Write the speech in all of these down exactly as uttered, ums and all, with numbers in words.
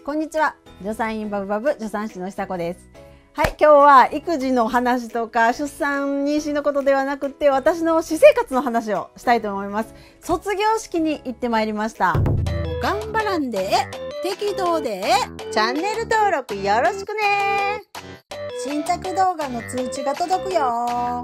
こんにちは。助産院バブバブ助産師の久子です。はい、今日は育児の話とか出産妊娠のことではなくて、私の私生活の話をしたいと思います。卒業式に行ってまいりました。 頑張らんで適当でチャンネル登録よろしくね。 新着動画の通知が届くよ。 はい。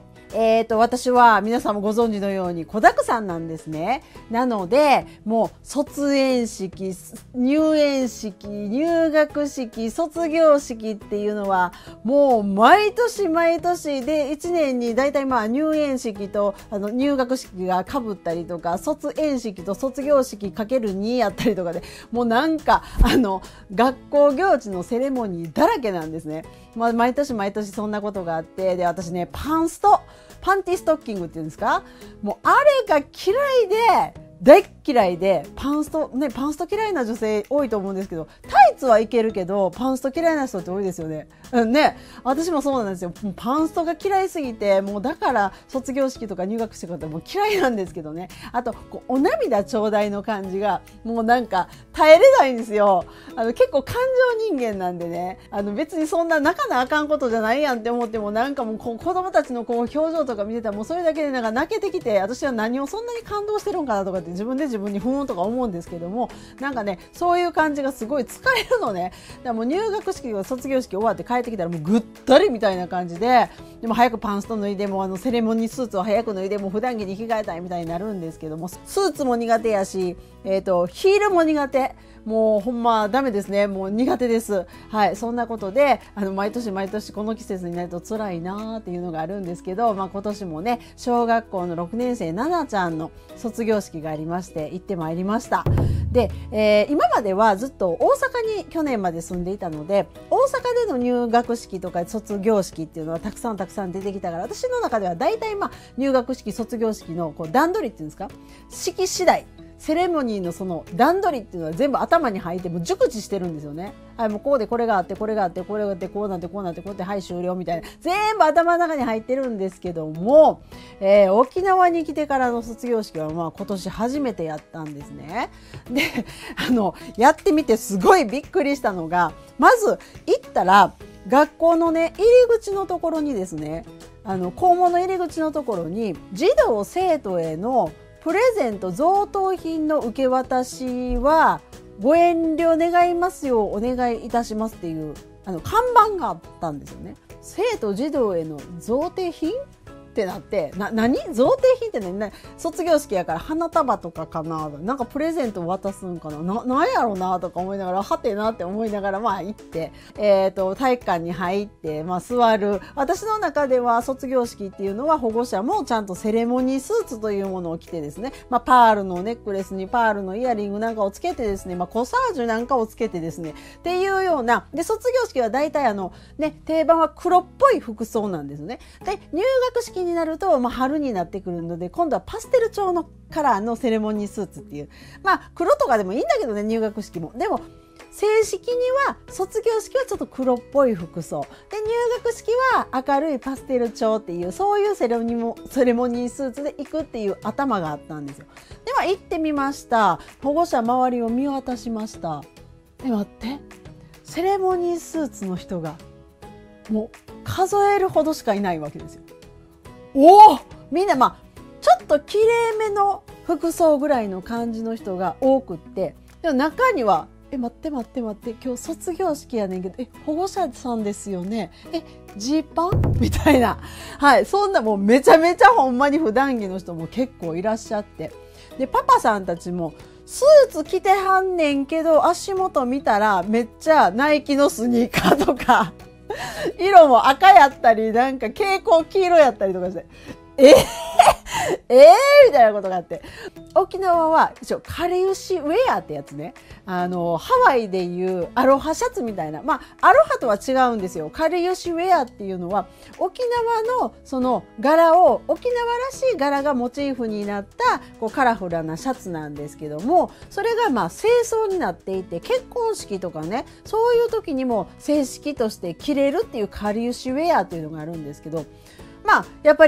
えーと、私は皆さんもご存知のように子だくさんなんですね。なので、もう卒園式、入園式、入学式、卒業式っていうのはもう毎年毎年でいちねんにだいたいまあ入園式とあの入学式が被ったりとか、卒園式と卒業式かけるにやったりとかで、もうなんかあの学校行事のセレモニーだらけなんですね。まあ、毎年毎年そんなことがあって、で私ねパンストパンティストッキングっていうんですか、もうあれが嫌いで大嫌いで、パンストねパンスト嫌いな女性多いと思うんですけど、タイツはいけるけどパンスト嫌いな人って多いですよね。うんね、私もそうなんですよ。もうパンストが嫌いすぎて、もうだから卒業式とか入学式とかもう嫌いなんですけどね。あとこうお涙ちょうだいの感じがもうなんか耐えれないんですよ。あの結構感情人間なんでね、あの別にそんな泣かなあかんことじゃないやんって思っても、なんかもうこう子供たちのこう表情とか見てたらもうそれだけでなんか泣けてきて、私は何をそんなに感動してるんかなとかって自分で自分にふーんとか思うんですけども、なんかねそういう感じがすごい疲れるのね。だからもう入学式が卒業式終わって帰ってきたらもうぐったりみたいな感じで、でも早くパンスト脱いでもあのセレモニースーツを早く脱いでも普段着に着替えたいみたいになるんですけども、スーツも苦手やし、えーと、ヒールも苦手。もうほんまダメですね。もう苦手です。はい、そんなことであの毎年毎年この季節になると辛いなーっていうのがあるんですけど、まあ、今年もね小学校のろくねん生ななちゃんの卒業式がありまして行ってまいりました。で、えー、今まではずっと大阪に去年まで住んでいたので、大阪での入学式とか卒業式っていうのはたくさんたくさん出てきたから、私の中ではだいたいまあ入学式卒業式のこう段取りっていうんですか、式次第セレモニーのその段取りっていうのは全部頭に入ってもう熟知してるんですよね。はい、もうここでこれがあってこれがあってこれがあってこうなってこうなってこうやってはい終了みたいな全部頭の中に入ってるんですけども、えー、沖縄に来てからの卒業式はまあ今年初めてやったんですね。で、あのやってみてすごいびっくりしたのが、まず行ったら学校のね入り口のところにですね、あの校門の入り口のところに児童生徒へのプレゼント贈答品の受け渡しはご遠慮願いますようお願いいたしますっていうあの看板があったんですよね。生徒児童への贈呈品ってなって、な何贈呈品ってね、卒業式やから花束とかかな、なんかプレゼント渡すんかな、ななんやろうなとか思いながら、はてなって思いながらまあ行って、えーと体育館に入ってまあ座る。私の中では卒業式っていうのは保護者もちゃんとセレモニースーツというものを着てですね、まあパールのネックレスにパールのイヤリングなんかをつけてですね、まあコサージュなんかをつけてですねっていうようなで、卒業式は大体あのね定番は黒っぽい服装なんですね。で入学式になると、まあ、春になってくるので今度はパステル調のカラーのセレモニースーツっていう、まあ黒とかでもいいんだけどね、入学式も。でも正式には卒業式はちょっと黒っぽい服装で、入学式は明るいパステル調っていう、そういうセレモニーもセレモニースーツで行くっていう頭があったんですよ。では行ってみました。保護者周りを見渡しました。で待って、セレモニースーツの人がもう数えるほどしかいないわけですよ。おお、みんなまあちょっときれいめの服装ぐらいの感じの人が多くって、でも中にはえ待って待って待って今日卒業式やねんけど、え保護者さんですよね、えジーパンみたいな、はい、そんなもうめちゃめちゃほんまに普段着の人も結構いらっしゃって、でパパさんたちもスーツ着てはんねんけど足元見たらめっちゃナイキのスニーカーとか色も赤やったりなんか蛍光黄色やったりとかして、えー、えー、みたいなことがあって、沖縄は一応かりゆしウェアってやつね、あのハワイでいうアロハシャツみたいな、まあアロハとは違うんですよ。かりゆしウェアっていうのは沖縄のその柄を沖縄らしい柄がモチーフになったこうカラフルなシャツなんですけども、それがまあ正装になっていて、結婚式とかねそういう時にも正式として着れるっていうかりゆしウェアっていうのがあるんですけど、まあやっぱり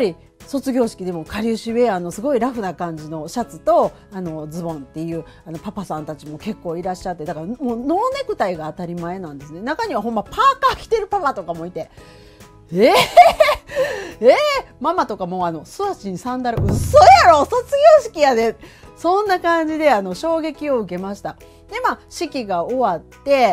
卒業式でもかりゆしウェアのすごいラフな感じのシャツとあのズボンっていうあのパパさんたちも結構いらっしゃって、だからもうノーネクタイが当たり前なんですね。中にはほんまパーカー着てるパパとかもいて、えー、えー、ママとかもあの素足にサンダル、嘘やろ、卒業式やで、そんな感じであの衝撃を受けました。でまあ式が終わって、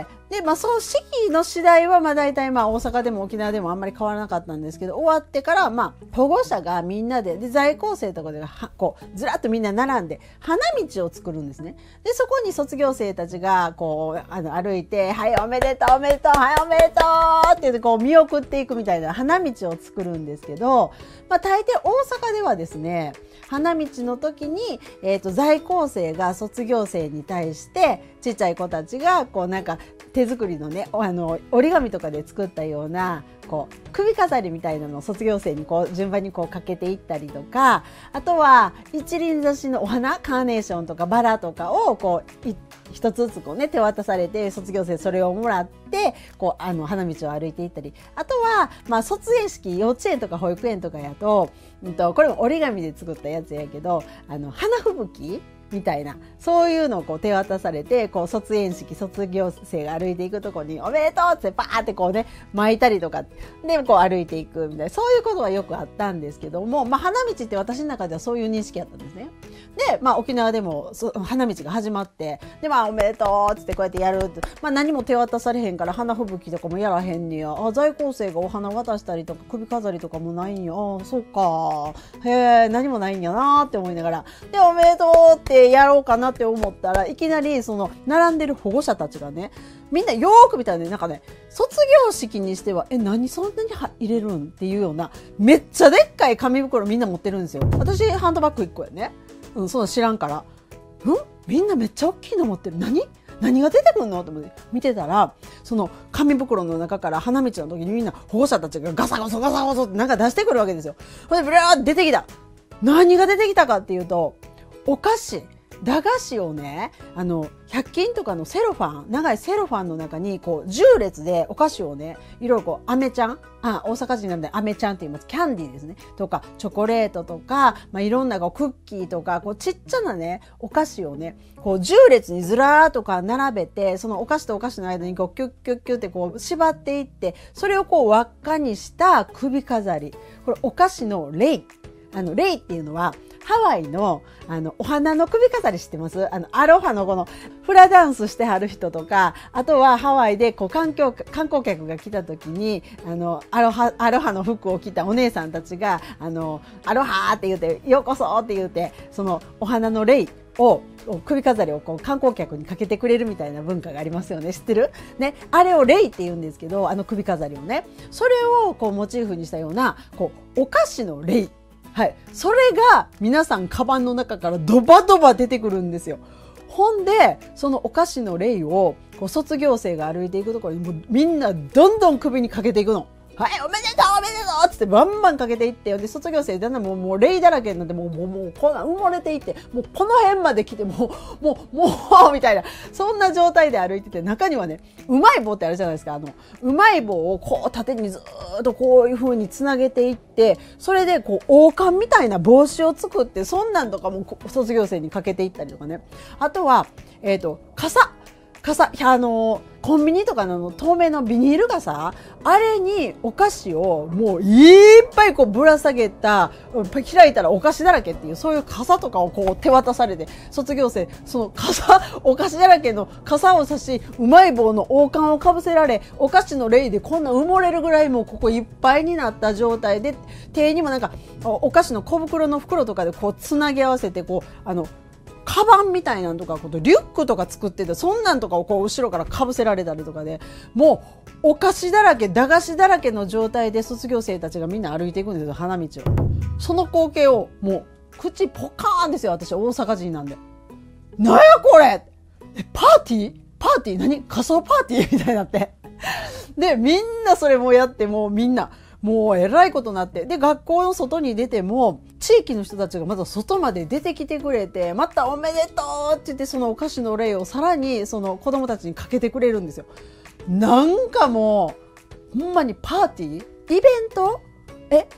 でまあその式の次第はまあ大体まあ大阪でも沖縄でもあんまり変わらなかったんですけど、終わってからまあ保護者がみんなで、で在校生とかではこうずらっとみんな並んで花道を作るんですね。でそこに卒業生たちがこうあの歩いて、はいおめでとうおめでとうはいおめでとうって言ってこう見送っていくみたいな花道を作るんですけど、まあ大抵大阪ではですね、花道の時に、えーと、在校生が卒業生に対してちっちゃい子たちがこうなんか手作りのねあの折り紙とかで作ったようなこう首飾りみたいなのを卒業生にこう順番にこうかけていったりとか、あとは一輪挿しのお花カーネーションとかバラとかをこう一つずつこうね手渡されて、卒業生それをもらってこうあの花道を歩いていったり、あとはまあ卒園式幼稚園とか保育園とかやと、うんとこれも折り紙で作ったやつやけど、あの花吹雪みたいなそういうのをこう手渡されて、こう卒園式卒業生が歩いていくとこにおめでとうってバーってこうね巻いたりとかでこう歩いていくみたいな、そういうことはよくあったんですけども、まあ、花道って私の中ではそういう認識だったんですね。で、まあ、沖縄でも花道が始まって、でまあおめでとうってこうやってやるって、まあ、何も手渡されへんから花吹雪とかもやらへんにや、あ在校生がお花渡したりとか首飾りとかもないんや、あそうかへえ何もないんやなって思いながら、でおめでとうってやろうかなって思ったら、いきなりその並んでる保護者たちがね、みんなよーく見たらね、なんかね卒業式にしてはえ何そんなに入れるんっていうようなめっちゃでっかい紙袋みんな持ってるんですよ。私ハンドバッグいっこやね、うん、そんな知らんから、うんみんなめっちゃ大きいの持ってる、何何が出てくるのと思って見てたら、その紙袋の中から花道の時にみんな保護者たちがガサゴソガサゴソってなんか出してくるわけですよ。それでブラーって出てきた。何が出てきたかっていうと、お菓子駄菓子をね、あのひゃく均とかのセロファン、長いセロファンの中にこうじゅう列でお菓子をね、いろいろこうアメちゃん、あ大阪人なんでアメちゃんって言います、キャンディーですねとかチョコレートとか、まあ、いろんなこうクッキーとかこうちっちゃなねお菓子をねこうじゅう列にずらーっとか並べて、そのお菓子とお菓子の間にこうキュッキュッキュッってこう縛っていって、それをこう輪っかにした首飾り、これお菓子のレイ、あのレイっていうのはハワイのあのお花の首飾り知ってます？あのアロハのこのフラダンスしてはる人とか、あとはハワイでこう観光観光客が来た時にあのアロハアロハの服を着たお姉さんたちがあのアロハって言ってようこそって言ってそのお花のレイを首飾りをこう観光客にかけてくれるみたいな文化がありますよね。知ってる？ね、あれをレイって言うんですけど、あの首飾りをね、それをこうモチーフにしたようなこうお菓子のレイ。はい、それが皆さんカバンの中からドバドバ出てくるんですよ。ほんでそのお菓子のレイをこう卒業生が歩いていくところにもうみんなどんどん首にかけていくの。はいおめでとうおめでとうっつってバンバンかけていって、で卒業生だんだんもうもうレイだらけになって、もうもうもうこんな埋もれていって、もうこの辺まで来てもうもうもうみたいな、そんな状態で歩いてて、中にはねうまい棒ってあるじゃないですか。あのうまい棒をこう縦にずっとこういう風につなげていって、それでこう王冠みたいな帽子を作って、そんなんとかも卒業生にかけていったりとかね。あとはえっと傘傘、あのコンビニとかの透明のビニール傘、あれにお菓子をもういっぱいこうぶら下げた、開いたらお菓子だらけっていう、そういう傘とかをこう手渡されて、卒業生その傘お菓子だらけの傘を差し、うまい棒の王冠をかぶせられ、お菓子のレイでこんな埋もれるぐらいもうここいっぱいになった状態で、手にもなんかお菓子の小袋の袋とかでこうつなぎ合わせて、こうあのカバンみたいなんとかことリュックとか作ってて、そんなんとかをこう後ろからかぶせられたりとかで、もうお菓子だらけ駄菓子だらけの状態で卒業生たちがみんな歩いていくんですよ、花道を。その光景をもう口ポカーンですよ。私大阪人なんで、なんやこれえパーティーパーティー何仮装パーティーみたいになってでみんなそれもやって、もうみんなもうえらいことになって、で学校の外に出ても地域の人たちがまた外まで出てきてくれて、またおめでとうって言って、そのお菓子のレイをさらにその子供たちにかけてくれるんですよ。なんかもうほんまにパーティーイベントえ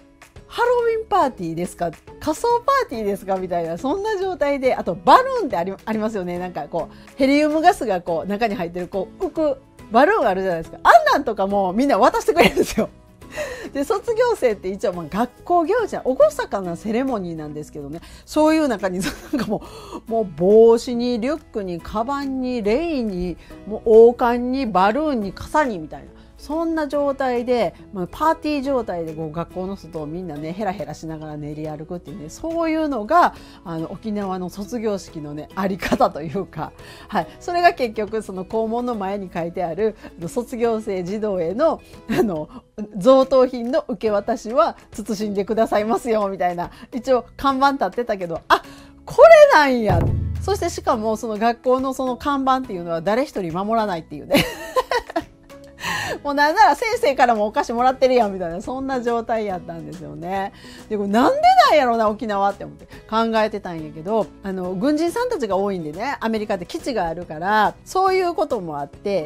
ハロウィンパーティーですか、仮装パーティーですかみたいな、そんな状態で、あとバルーンってあり、ありますよね。なんかこう、ヘリウムガスがこう、中に入ってる、こう、浮くバルーンがあるじゃないですか。あんなんとかもみんな渡してくれるんですよ。で、卒業生って一応まあ学校行事は厳かなセレモニーなんですけどね、そういう中になんかもう、もう帽子にリュックにカバンにレインにもう王冠にバルーンに傘にみたいな、そんな状態で、まあ、パーティー状態でこう学校の外をみんなねヘラヘラしながら練り歩くっていうね、そういうのがあの沖縄の卒業式のねあり方というか、はい、それが結局その校門の前に書いてある卒業生児童へのあの贈答品の受け渡しは慎んでくださいますよみたいな、一応看板立ってたけど、あ、これなんや。そしてしかもその学校のその看板っていうのは誰一人守らないっていうねもうなんなら先生からもお菓子もらってるやんみたいな、そんな状態やったんですよね。で、これなんでなんやろうな沖縄って思って考えてたんやけど、あの軍人さんたちが多いんでね、アメリカって基地があるからそういうこともあって、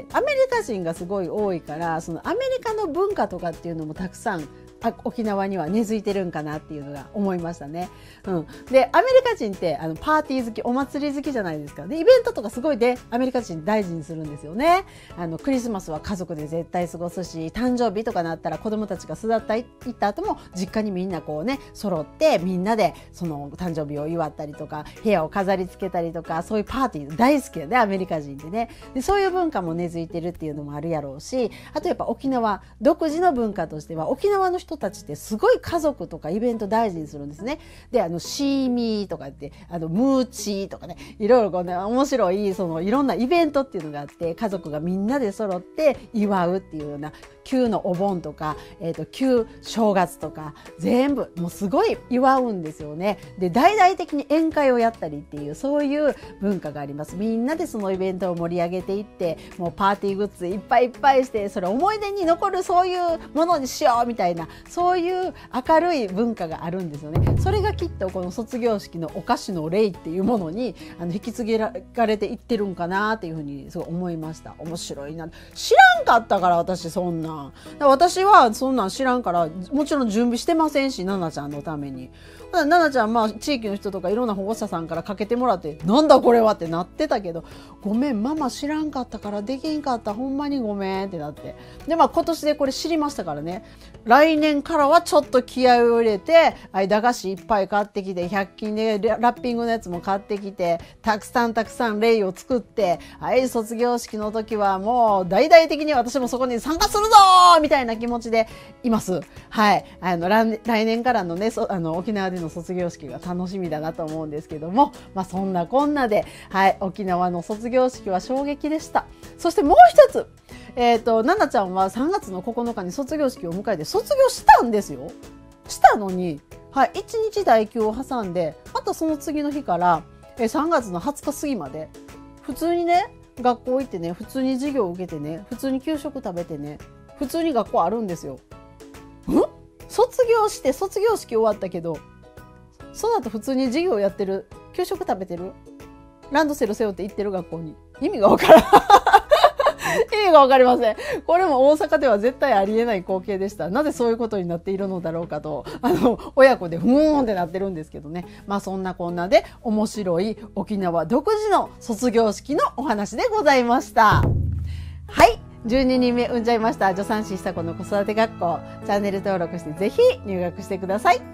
アメリカ人がすごい多いから、そのアメリカの文化とかっていうのもたくさん沖縄には根付いてるんかなっていうのが思いましたね。うん、でアメリカ人ってあのパーティー好き、お祭り好きじゃないですか。でイベントとかすごいでアメリカ人大事にするんですよね。あのクリスマスは家族で絶対過ごすし、誕生日とかなったら子供たちが巣立った行った後も実家にみんなこうね揃ってみんなでその誕生日を祝ったりとか、部屋を飾り付けたりとか、そういうパーティー大好きで、ね、アメリカ人ってね。でそういう文化も根付いてるっていうのもあるやろうし、あとやっぱ沖縄独自の文化としては、沖縄の人たちってすごい家族とかイベント大事にするんですね。で、あのシーミーとかって、あのムーチーとかね、いろいろこうね面白いそのいろんなイベントっていうのがあって、家族がみんなで揃って祝うっていうような、旧のお盆とか、えーと、旧正月とか全部もうすごい祝うんですよね。で大々的に宴会をやったりっていう、そういう文化があります。みんなでそのイベントを盛り上げていって、もうパーティーグッズいっぱいいっぱいして、それ思い出に残るそういうものにしようみたいな、そういう明るい文化があるんですよね。それがきっとこの卒業式のお菓子の例っていうものにあの引き継げられていってるんかなっていうふうにすごい思いました。面白いな。知らんかったから私そんな。私はそんなん知らんから、もちろん準備してませんし、奈々ちゃんのために。奈々ちゃん、まあ地域の人とかいろんな保護者さんからかけてもらって、なんだこれはってなってたけど、ごめんママ知らんかったからできんかった、ほんまにごめんってなって。でまあ今年でこれ知りましたからね、来年からはちょっと気合を入れて、駄菓子いっぱい買ってきて、ひゃく均でラッピングのやつも買ってきて、たくさんたくさんレイを作って、はい、卒業式の時はもう大々的に私もそこに参加するぞーみたいな気持ちでいます。はい、あの来年からのね、あの沖縄での卒業式が楽しみだなと思うんですけども、まあそんなこんなで、はい、沖縄の卒業式は衝撃でした。そしてもう一つ、えっと奈々ちゃんはさんがつのここのかに卒業式を迎えて卒業したんですよ。したのに、はい、いちにち代休を挟んで、またその次の日からえさんがつのはつか過ぎまで普通にね学校行ってね、普通に授業を受けてね、普通に給食食べてね、普通に学校あるんですよ。ん？卒業して卒業式終わったけど、その後普通に授業やってる、給食食べてる、ランドセル背負って行ってる学校に、意味がわからん意味がわかりません。これも大阪では絶対ありえない光景でした。なぜそういうことになっているのだろうかと、あの親子でふーんってなってるんですけどね。まあそんなこんなで面白い沖縄独自の卒業式のお話でございました。はい、じゅうににんめ産んじゃいました助産師久子の子育て学校、チャンネル登録してぜひ入学してください。